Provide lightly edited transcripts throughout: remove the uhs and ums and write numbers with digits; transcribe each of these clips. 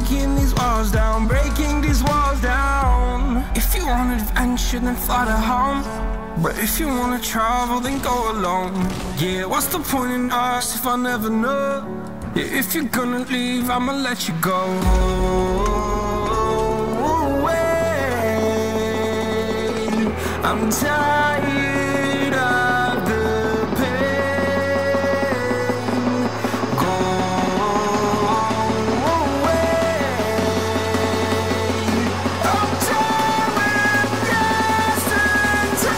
breaking these walls down, breaking these walls down. If you want adventure, then fly to home. But if you wanna travel, then go alone. Yeah, what's the point in us if I never know? Yeah, if you're gonna leave, I'ma let you go. Away. I'm tired of the pain. Go away. I'm tired of yesterday.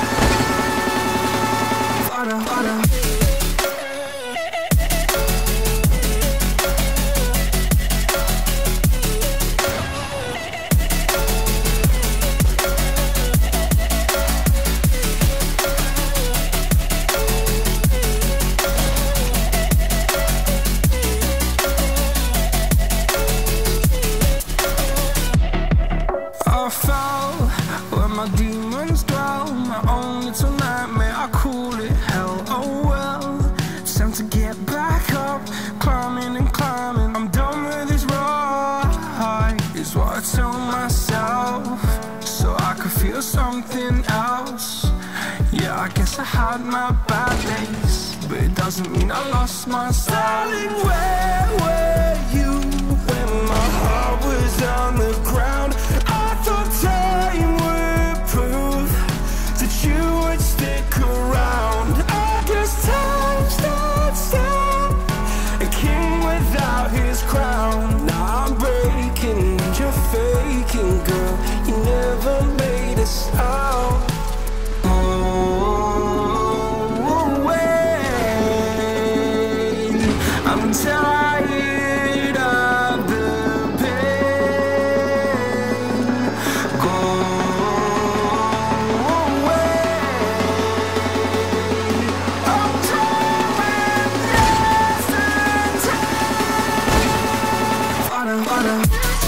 I fell where my demons dwell. My own little nightmare, I call it hell. Oh well, it's time to get back up. Climbing and climbing, I'm done with this ride, is what I tell myself, so I could feel something else. Yeah, I guess I had my bad days, but it doesn't mean I lost my style. Darling, where were you when my heart was on the ground? I thought time would prove that you would stick around. I guess time stood still, a king without his crown. Now I'm breaking and you're faking, girl. You never made a sound. I'm tired of the pain. Go away. I'm tired of yesterday.